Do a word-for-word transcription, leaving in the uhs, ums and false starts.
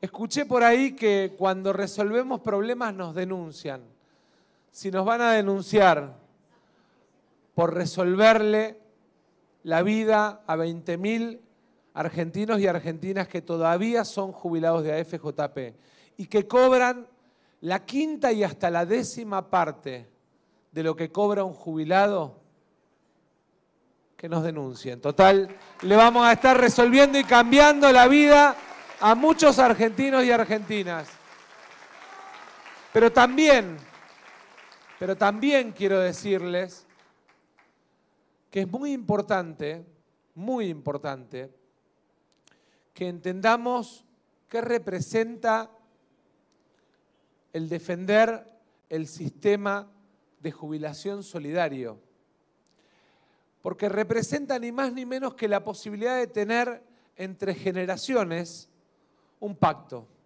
Escuché por ahí que cuando resolvemos problemas nos denuncian. Si nos van a denunciar por resolverle la vida a veinte mil argentinos y argentinas que todavía son jubilados de A F J P y que cobran la quinta y hasta la décima parte de lo que cobra un jubilado, que nos denuncien. Total, le vamos a estar resolviendo y cambiando la vida a muchos argentinos y argentinas. Pero también, pero también quiero decirles que es muy importante, muy importante, que entendamos qué representa el defender el sistema de jubilación solidario. Porque representa ni más ni menos que la posibilidad de tener entre generaciones un pacto.